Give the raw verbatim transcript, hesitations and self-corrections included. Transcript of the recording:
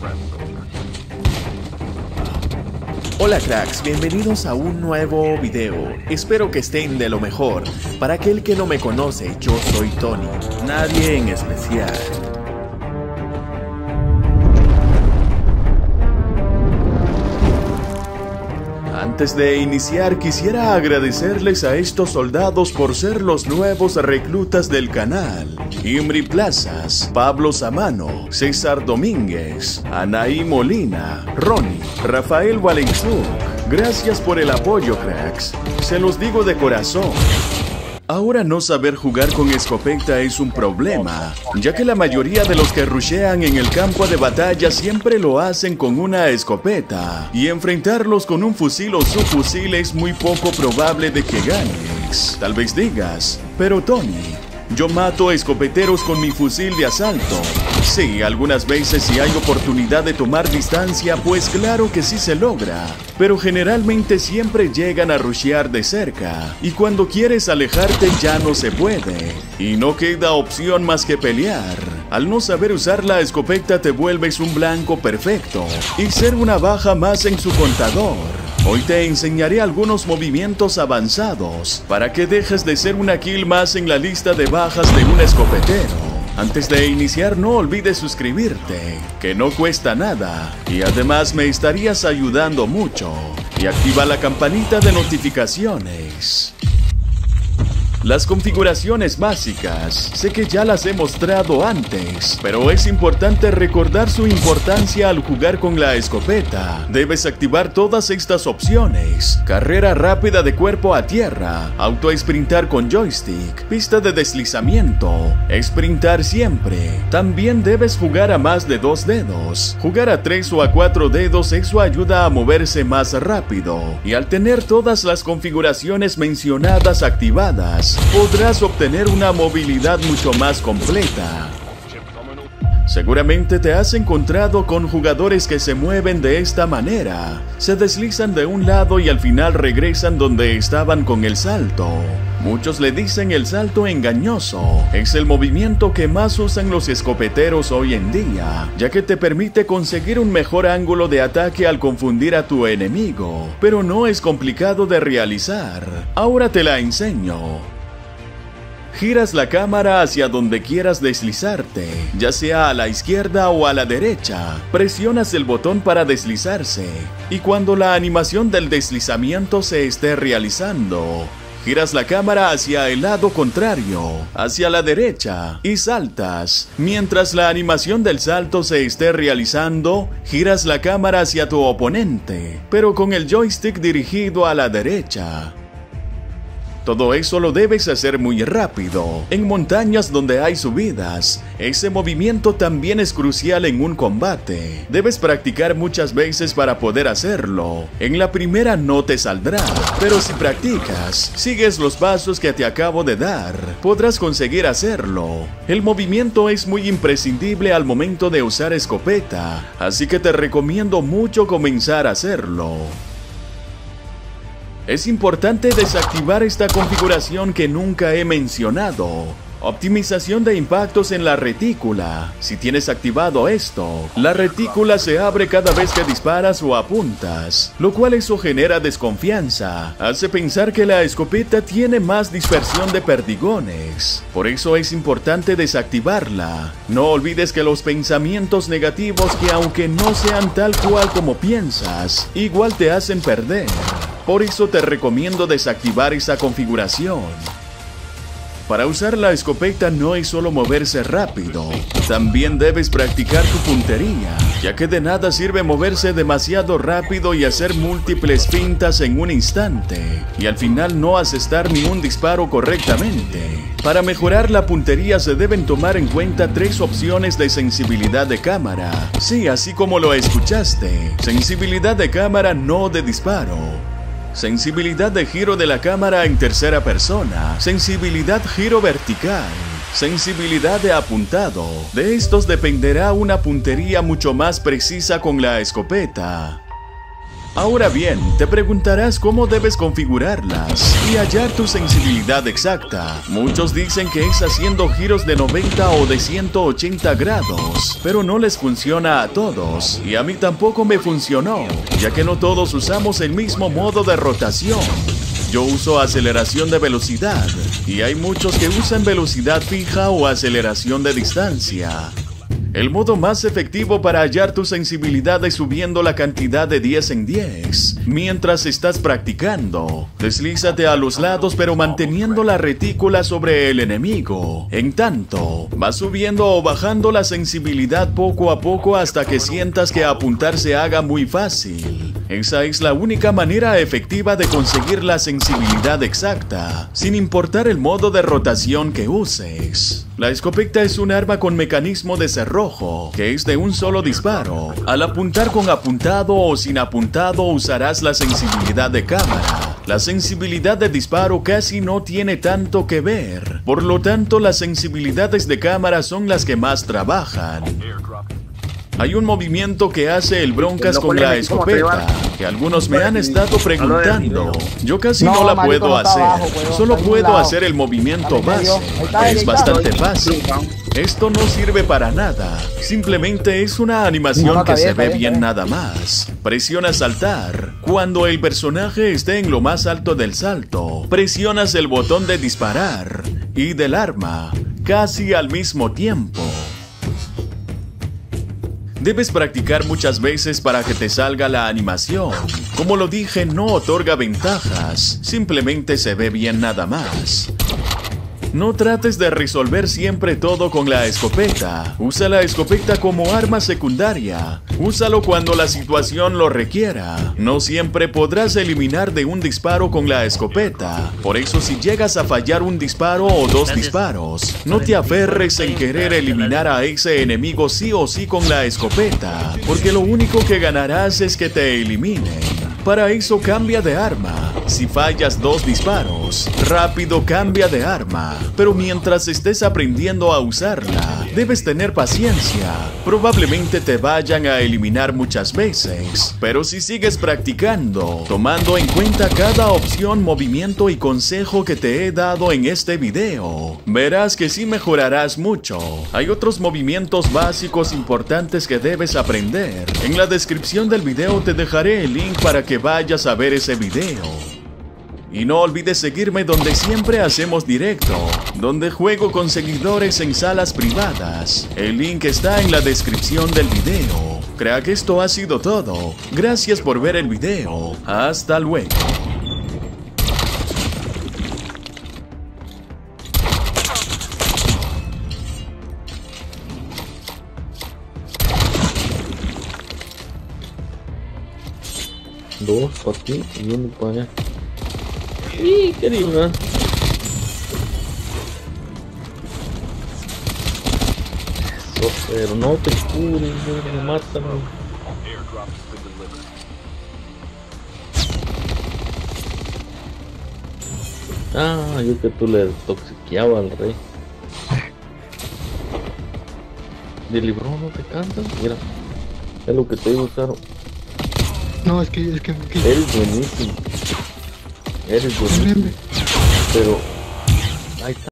Hola cracks, bienvenidos a un nuevo video. Espero que estén de lo mejor. Para aquel que no me conoce, yo soy Tony, nadie en especial. Antes de iniciar, quisiera agradecerles a estos soldados por ser los nuevos reclutas del canal. Imri Plazas, Pablo Samano, César Domínguez, Anaí Molina, Ronnie, Rafael Valenzuc. Gracias por el apoyo, cracks. Se los digo de corazón. Ahora no saber jugar con escopeta es un problema, ya que la mayoría de los que rushean en el campo de batalla siempre lo hacen con una escopeta, y enfrentarlos con un fusil o subfusil es muy poco probable de que ganes. Tal vez digas, pero Tony, yo mato escopeteros con mi fusil de asalto. Sí, algunas veces si hay oportunidad de tomar distancia, pues claro que sí se logra. Pero generalmente siempre llegan a rushear de cerca, y cuando quieres alejarte ya no se puede. Y no queda opción más que pelear. Al no saber usar la escopeta te vuelves un blanco perfecto, y ser una baja más en su contador. Hoy te enseñaré algunos movimientos avanzados para que dejes de ser una kill más en la lista de bajas de un escopetero. Antes de iniciar, no olvides suscribirte, que no cuesta nada, y además me estarías ayudando mucho. Y activa la campanita de notificaciones. Las configuraciones básicas, sé que ya las he mostrado antes, pero es importante recordar su importancia al jugar con la escopeta. Debes activar todas estas opciones: carrera rápida de cuerpo a tierra, auto-sprintar con joystick, pista de deslizamiento, sprintar siempre. También debes jugar a más de dos dedos. Jugar a tres o a cuatro dedos, eso ayuda a moverse más rápido, y al tener todas las configuraciones mencionadas activadas, podrás obtener una movilidad mucho más completa. Seguramente te has encontrado con jugadores que se mueven de esta manera. Se deslizan de un lado y al final regresan donde estaban con el salto. Muchos le dicen el salto engañoso. Es el movimiento que más usan los escopeteros hoy en día, ya que te permite conseguir un mejor ángulo de ataque al confundir a tu enemigo. Pero no es complicado de realizar. Ahora te la enseño. Giras la cámara hacia donde quieras deslizarte, ya sea a la izquierda o a la derecha. Presionas el botón para deslizarse, y cuando la animación del deslizamiento se esté realizando, giras la cámara hacia el lado contrario, hacia la derecha, y saltas. Mientras la animación del salto se esté realizando, giras la cámara hacia tu oponente, pero con el joystick dirigido a la derecha. Todo eso lo debes hacer muy rápido. En montañas donde hay subidas, ese movimiento también es crucial en un combate. Debes practicar muchas veces para poder hacerlo. En la primera no te saldrá, pero si practicas, sigues los pasos que te acabo de dar, podrás conseguir hacerlo. El movimiento es muy imprescindible al momento de usar escopeta, así que te recomiendo mucho comenzar a hacerlo. Es importante desactivar esta configuración que nunca he mencionado: optimización de impactos en la retícula. Si tienes activado esto, la retícula se abre cada vez que disparas o apuntas, lo cual eso genera desconfianza. Hace pensar que la escopeta tiene más dispersión de perdigones. Por eso es importante desactivarla. No olvides que los pensamientos negativos, que aunque no sean tal cual como piensas, igual te hacen perder. Por eso te recomiendo desactivar esa configuración. Para usar la escopeta no es solo moverse rápido, también debes practicar tu puntería, ya que de nada sirve moverse demasiado rápido y hacer múltiples fintas en un instante, y al final no asestar ni un disparo correctamente. Para mejorar la puntería se deben tomar en cuenta tres opciones de sensibilidad de cámara. Sí, así como lo escuchaste, sensibilidad de cámara, no de disparo. Sensibilidad de giro de la cámara en tercera persona, sensibilidad giro vertical, sensibilidad de apuntado. De estos dependerá una puntería mucho más precisa con la escopeta. Ahora bien, te preguntarás cómo debes configurarlas y hallar tu sensibilidad exacta. Muchos dicen que es haciendo giros de noventa o de ciento ochenta grados, pero no les funciona a todos, y a mí tampoco me funcionó, ya que no todos usamos el mismo modo de rotación. Yo uso aceleración de velocidad, y hay muchos que usan velocidad fija o aceleración de distancia. El modo más efectivo para hallar tu sensibilidad es subiendo la cantidad de diez en diez. Mientras estás practicando, deslízate a los lados pero manteniendo la retícula sobre el enemigo. En tanto, vas subiendo o bajando la sensibilidad poco a poco hasta que sientas que apuntar se haga muy fácil. Esa es la única manera efectiva de conseguir la sensibilidad exacta, sin importar el modo de rotación que uses. La escopeta es un arma con mecanismo de cerrojo, que es de un solo disparo. Al apuntar con apuntado o sin apuntado usarás la sensibilidad de cámara. La sensibilidad de disparo casi no tiene tanto que ver, por lo tanto las sensibilidades de cámara son las que más trabajan. Hay un movimiento que hace el Broncas con la escopeta, que algunos me han estado preguntando. Yo casi no la puedo hacer, solo puedo hacer el movimiento base. Es bastante fácil. Esto no sirve para nada, simplemente es una animación que se ve bien nada más. Presiona saltar. Cuando el personaje esté en lo más alto del salto, presionas el botón de disparar y del arma, casi al mismo tiempo. Debes practicar muchas veces para que te salga la animación. Como lo dije, no otorga ventajas, simplemente se ve bien nada más. No trates de resolver siempre todo con la escopeta. Usa la escopeta como arma secundaria. Úsalo cuando la situación lo requiera. No siempre podrás eliminar de un disparo con la escopeta. Por eso si llegas a fallar un disparo o dos disparos, no te aferres en querer eliminar a ese enemigo sí o sí con la escopeta, porque lo único que ganarás es que te eliminen. Para eso cambia de arma. Si fallas dos disparos, rápido cambia de arma. Pero mientras estés aprendiendo a usarla, debes tener paciencia. Probablemente te vayan a eliminar muchas veces, pero si sigues practicando, tomando en cuenta cada opción, movimiento y consejo que te he dado en este video, verás que sí mejorarás mucho. Hay otros movimientos básicos importantes que debes aprender. En la descripción del video te dejaré el link para que vayas a ver ese video. Y no olvides seguirme donde siempre hacemos directo, donde juego con seguidores en salas privadas. El link está en la descripción del video. Creo que esto ha sido todo. Gracias por ver el video. Hasta luego. Dos para aquí y uno para allá. ¡Y qué diva! Eso, pero no te cures, me matan. Ah, yo que tú le toxiqueaba al rey. De libro no te cansas, mira. Es lo que te digo, Caro. No, es que, es que, que... Eres buenísimo. Eres buenísimo. Pero... ahí está.